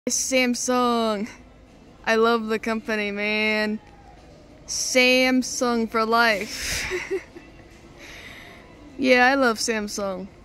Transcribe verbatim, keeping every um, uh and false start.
Samsung. I love the company, man. Samsung for life. Yeah, I love Samsung.